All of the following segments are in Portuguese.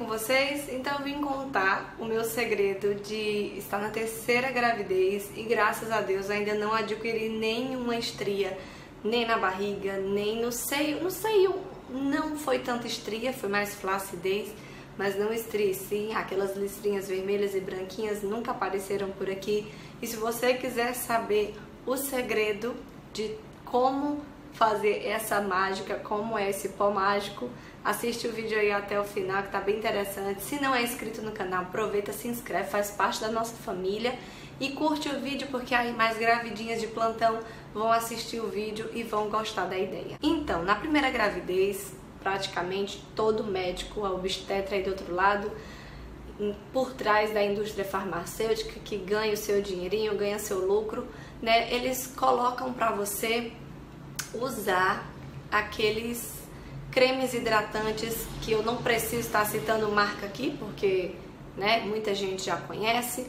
vocês? Então eu vim contar o meu segredo de estar na terceira gravidez e graças a Deus ainda não adquiri nenhuma estria, nem na barriga, nem no seio. No seio não foi tanta estria, foi mais flacidez, mas não estria sim. Aquelas listrinhas vermelhas e branquinhas nunca apareceram por aqui. E se você quiser saber o segredo de como fazer essa mágica, como é esse pó mágico, assiste o vídeo aí até o final que tá bem interessante. Se não é inscrito no canal, aproveita, se inscreve, faz parte da nossa família e curte o vídeo porque aí mais gravidinhas de plantão vão assistir o vídeo e vão gostar da ideia. Então, na primeira gravidez, praticamente todo médico, a obstetra aí do outro lado, por trás da indústria farmacêutica que ganha o seu dinheirinho, ganha seu lucro, né? Eles colocam pra você usar aqueles cremes hidratantes que eu não preciso estar citando marca aqui, porque né, muita gente já conhece,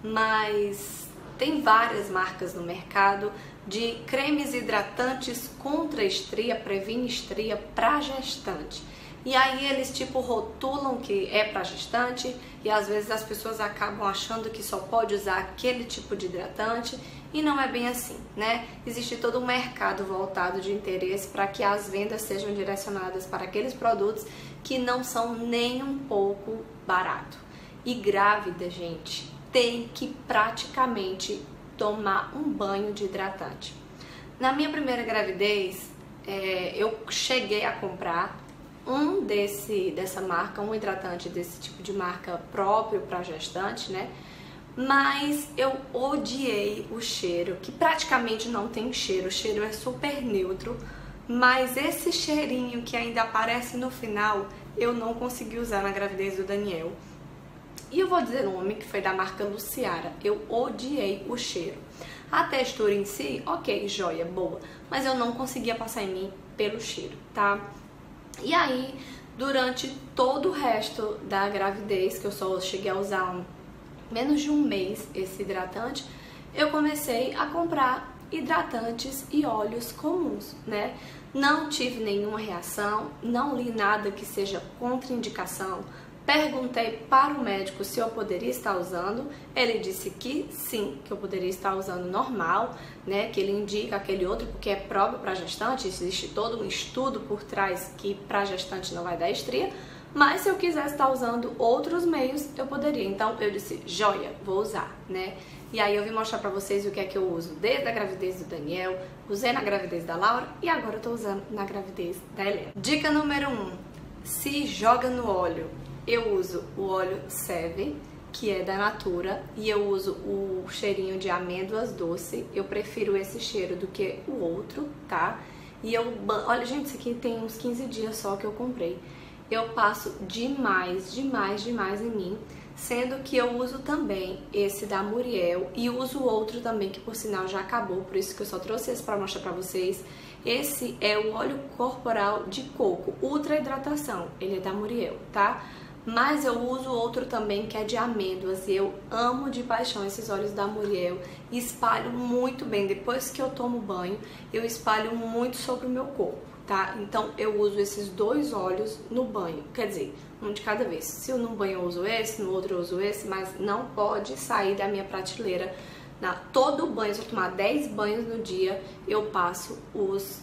mas tem várias marcas no mercado de cremes hidratantes contra estria, previne estria para gestante. E aí eles tipo rotulam que é para gestante e às vezes as pessoas acabam achando que só pode usar aquele tipo de hidratante e não é bem assim, né? Existe todo um mercado voltado de interesse para que as vendas sejam direcionadas para aqueles produtos que não são nem um pouco barato. E grávida, gente, tem que praticamente tomar um banho de hidratante. Na minha primeira gravidez, eu cheguei a comprar dessa marca, um hidratante desse tipo de marca próprio para gestante, né? Mas eu odiei o cheiro, que praticamente não tem cheiro, o cheiro é super neutro, mas esse cheirinho que ainda aparece no final, eu não consegui usar na gravidez do Daniel. E eu vou dizer o nome, que foi da marca Luciara, eu odiei o cheiro. A textura em si, ok, joia, boa, mas eu não conseguia passar em mim pelo cheiro, tá? E aí, durante todo o resto da gravidez, que eu só cheguei a usar menos de um mês esse hidratante, eu comecei a comprar hidratantes e óleos comuns, né? Não tive nenhuma reação, não li nada que seja contraindicação. Perguntei para o médico se eu poderia estar usando, ele disse que sim, que eu poderia estar usando normal, né, que ele indica aquele outro porque é próprio para gestante, existe todo um estudo por trás que para gestante não vai dar estria, mas se eu quisesse estar usando outros meios, eu poderia. Então eu disse, joia, vou usar, né? E aí eu vim mostrar pra vocês o que é que eu uso desde a gravidez do Daniel, usei na gravidez da Laura e agora eu tô usando na gravidez da Helena. Dica número 1, se joga no óleo. Eu uso o óleo Seve, que é da Natura, e eu uso o cheirinho de amêndoas doce. Eu prefiro esse cheiro do que o outro, tá? E olha, gente, isso aqui tem uns 15 dias só que eu comprei. Eu passo demais, demais, demais em mim, sendo que eu uso também esse da Muriel e uso outro também, que por sinal já acabou, por isso que eu só trouxe esse pra mostrar pra vocês. Esse é o óleo corporal de coco, ultra hidratação, ele é da Muriel, tá? Mas eu uso outro também que é de amêndoas e eu amo de paixão esses óleos da Muriel e espalho muito bem. Depois que eu tomo banho, eu espalho muito sobre o meu corpo, tá? Então eu uso esses dois óleos no banho, quer dizer, um de cada vez. Se eu num banho eu uso esse, no outro eu uso esse, mas não pode sair da minha prateleira. Todo banho, se eu tomar 10 banhos no dia, eu passo os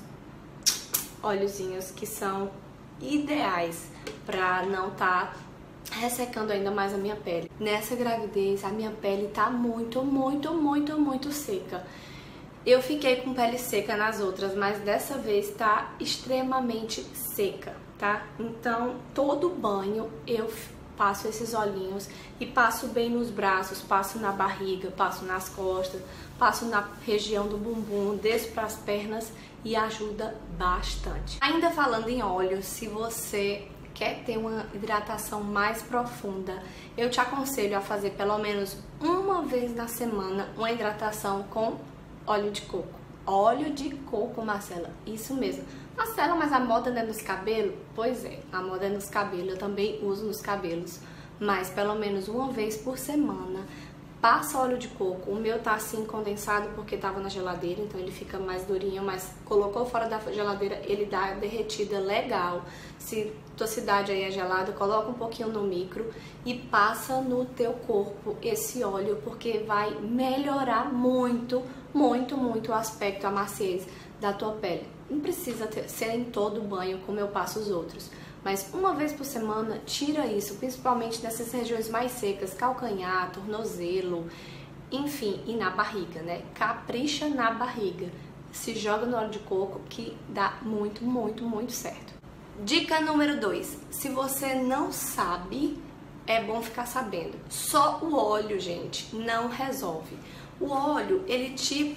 óleozinhos que são ideais pra não ressecando ainda mais a minha pele. Nessa gravidez, a minha pele tá muito, muito, muito, muito seca. Eu fiquei com pele seca nas outras, mas dessa vez tá extremamente seca, tá? Então, todo banho eu passo esses olhinhos e passo bem nos braços, passo na barriga, passo nas costas, passo na região do bumbum, desço para as pernas e ajuda bastante. Ainda falando em óleo, se você quer ter uma hidratação mais profunda, eu te aconselho a fazer pelo menos uma vez na semana uma hidratação com óleo de coco. Óleo de coco, Marcela, isso mesmo. Marcela, mas a moda não é nos cabelos? Pois é, a moda é nos cabelos, eu também uso nos cabelos. Mas pelo menos uma vez por semana, passa óleo de coco. O meu tá assim condensado porque tava na geladeira, então ele fica mais durinho, mas colocou fora da geladeira, ele dá derretida legal. Se tua cidade aí é gelada, coloca um pouquinho no micro e passa no teu corpo esse óleo, porque vai melhorar muito, muito, muito o aspecto, a maciez da tua pele. Não precisa ser em todo banho como eu passo os outros, mas uma vez por semana tira isso, principalmente nessas regiões mais secas, calcanhar, tornozelo, enfim, e na barriga, né? Capricha na barriga, se joga no óleo de coco que dá muito, muito, muito certo. Dica número 2, se você não sabe, é bom ficar sabendo. Só o óleo, gente, não resolve. O óleo, ele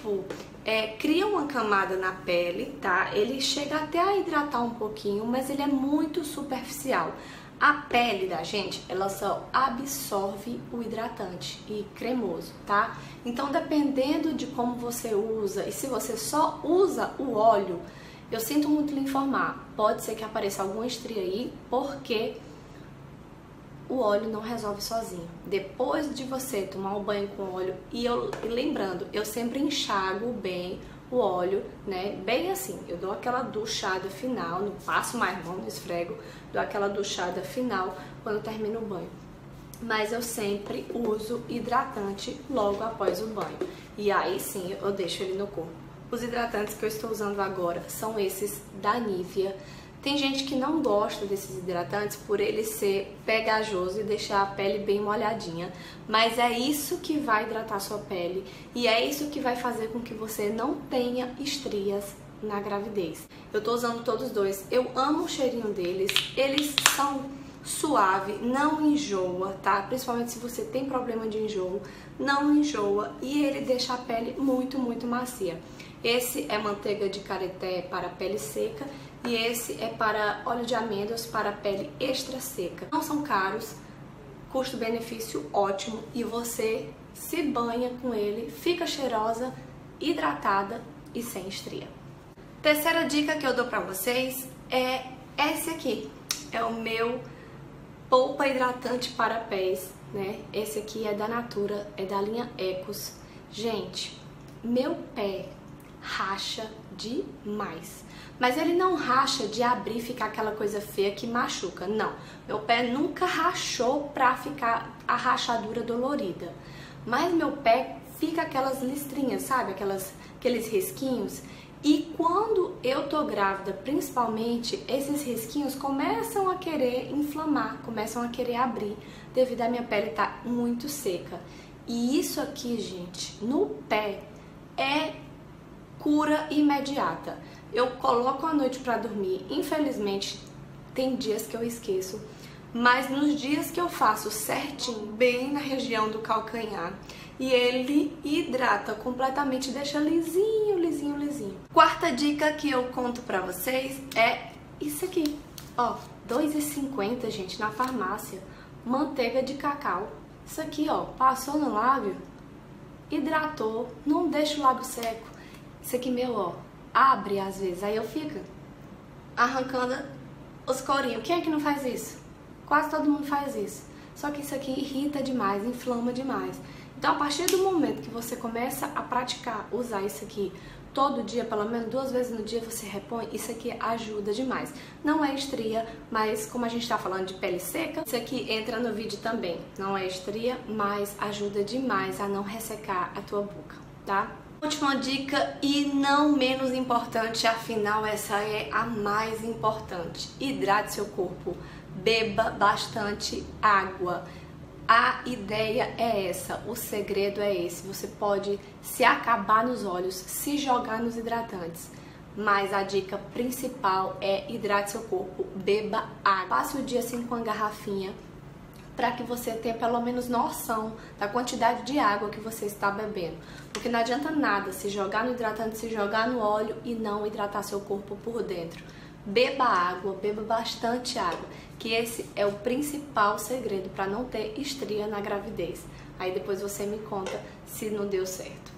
cria uma camada na pele, tá? Ele chega até a hidratar um pouquinho, mas ele é muito superficial. A pele da gente, ela só absorve o hidratante e cremoso, tá? Então, dependendo de como você usa e se você só usa o óleo, eu sinto muito lhe informar, pode ser que apareça alguma estria aí, porque o óleo não resolve sozinho. Depois de você tomar um banho com óleo, e lembrando, eu sempre enxago bem o óleo, né? Bem assim, eu dou aquela duchada final, não passo mais mão, não esfrego, dou aquela duchada final quando eu termino o banho. Mas eu sempre uso hidratante logo após o banho. E aí sim, eu deixo ele no corpo. Os hidratantes que eu estou usando agora são esses da Nivea. Tem gente que não gosta desses hidratantes por ele ser pegajoso e deixar a pele bem molhadinha, mas é isso que vai hidratar sua pele e é isso que vai fazer com que você não tenha estrias na gravidez. Eu tô usando todos dois, eu amo o cheirinho deles, eles são suave, não enjoa, tá? Principalmente se você tem problema de enjoo, não enjoa e ele deixa a pele muito, muito macia. Esse é manteiga de careté para pele seca e esse é para óleo de amêndoas para pele extra seca. Não são caros, custo-benefício ótimo e você se banha com ele, fica cheirosa, hidratada e sem estria. Terceira dica que eu dou pra vocês é esse aqui, é o meu polpa hidratante para pés, né? Esse aqui é da Natura, é da linha Ecos. Gente, meu pé racha demais, mas ele não racha de abrir e ficar aquela coisa feia que machuca, não. Meu pé nunca rachou pra ficar a rachadura dolorida, mas meu pé fica aquelas listrinhas, sabe? Aqueles risquinhos. E quando eu tô grávida, principalmente, esses risquinhos começam a querer inflamar, começam a querer abrir, devido à minha pele estar muito seca. E isso aqui, gente, no pé é cura imediata. Eu coloco à noite pra dormir, infelizmente tem dias que eu esqueço, mas nos dias que eu faço certinho, bem na região do calcanhar, e ele hidrata completamente, deixa lisinho, lisinho, lisinho. Quarta dica que eu conto pra vocês é isso aqui, ó, R$2,50, gente, na farmácia, manteiga de cacau. Isso aqui, ó, passou no lábio, hidratou, não deixa o lábio seco. Isso aqui meu, ó, abre às vezes, aí eu fico arrancando os corinhos. Quem é que não faz isso? Quase todo mundo faz isso. Só que isso aqui irrita demais, inflama demais. Então, a partir do momento que você começa a praticar, usar isso aqui todo dia, pelo menos 2 vezes no dia você repõe, isso aqui ajuda demais. Não é estria, mas como a gente tá falando de pele seca, isso aqui entra no vídeo também. Não é estria, mas ajuda demais a não ressecar a tua boca, tá? Última dica e não menos importante, afinal essa é a mais importante. Hidrate seu corpo, beba bastante água. A ideia é essa, o segredo é esse. Você pode se acabar nos olhos, se jogar nos hidratantes, mas a dica principal é hidrate seu corpo, beba água. Passe o dia assim com uma garrafinha, para que você tenha pelo menos noção da quantidade de água que você está bebendo. Porque não adianta nada se jogar no hidratante, se jogar no óleo e não hidratar seu corpo por dentro. Beba água, beba bastante água, que esse é o principal segredo para não ter estria na gravidez. Aí depois você me conta se não deu certo.